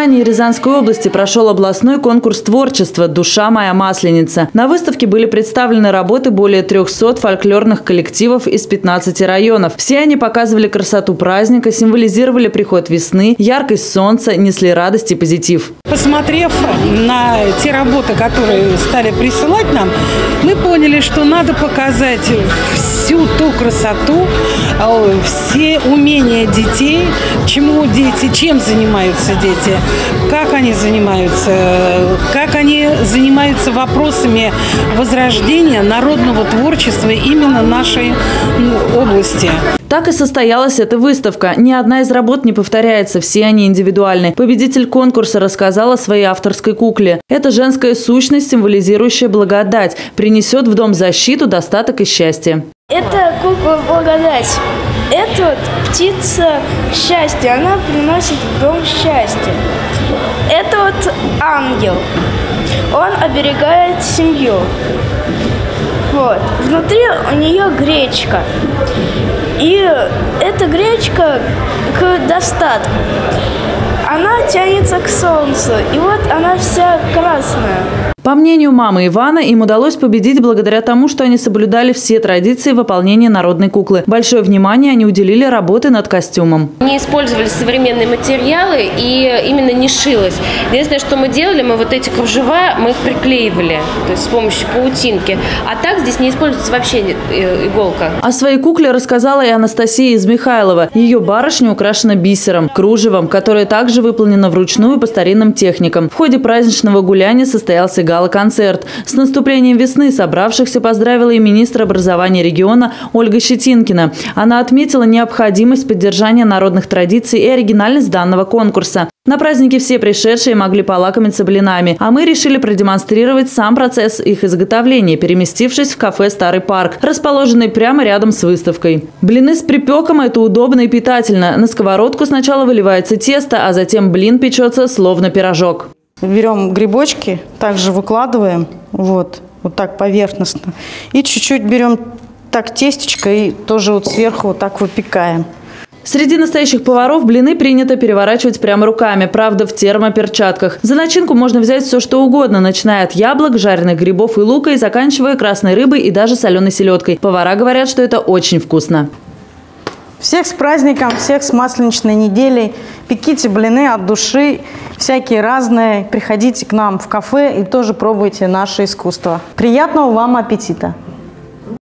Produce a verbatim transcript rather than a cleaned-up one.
Рязани и Рязанской области прошел областной конкурс творчества «Душа моя масленица». На выставке были представлены работы более трёхсот фольклорных коллективов из пятнадцати районов. Все они показывали красоту праздника, символизировали приход весны, яркость солнца, несли радость и позитив. Посмотрев на те работы, которые стали присылать нам, мы поняли, что надо показать всю ту красоту, все умения детей, чему дети, чем занимаются дети, как они занимаются, как они занимаются вопросами возрождения народного творчества именно нашей области. Так и состоялась эта выставка. Ни одна из работ не повторяется, все они индивидуальны. Победитель конкурса рассказал о своей авторской кукле. Это женская сущность, символизирующая благодать, принесет в дом защиту, достаток и счастье. Это кукла благодать. Это вот птица счастья, она приносит в дом счастье. Это вот ангел, он оберегает семью. Вот. Внутри у нее гречка. И эта гречка к достатку. Она тянется к солнцу, и вот она вся красная. По мнению мамы Ивана, им удалось победить благодаря тому, что они соблюдали все традиции выполнения народной куклы. Большое внимание они уделили работе над костюмом. Не использовали современные материалы и именно не шилось. Единственное, что мы делали, мы вот эти кружева, мы их приклеивали, то есть с помощью паутинки. А так здесь не используется вообще иголка. О своей кукле рассказала и Анастасия из Михайлова. Ее барышня украшена бисером, кружевом, которое также выполнено вручную по старинным техникам. В ходе праздничного гуляния состоялся гала-концерт. С наступлением весны собравшихся поздравила и министр образования региона Ольга Щетинкина. Она отметила необходимость поддержания народных традиций и оригинальность данного конкурса. На празднике все пришедшие могли полакомиться блинами, а мы решили продемонстрировать сам процесс их изготовления, переместившись в кафе «Старый парк», расположенный прямо рядом с выставкой. Блины с припеком – это удобно и питательно. На сковородку сначала выливается тесто, а затем блин печется словно пирожок. Берем грибочки, также выкладываем, вот, вот так поверхностно. И чуть-чуть берем так тестечко и тоже вот сверху вот так выпекаем. Среди настоящих поваров блины принято переворачивать прямо руками, правда в термоперчатках. За начинку можно взять все что угодно, начиная от яблок, жареных грибов и лука и заканчивая красной рыбой и даже соленой селедкой. Повара говорят, что это очень вкусно. Всех с праздником, всех с масленичной неделей. Пеките блины от души, всякие разные. Приходите к нам в кафе и тоже пробуйте наше искусство. Приятного вам аппетита!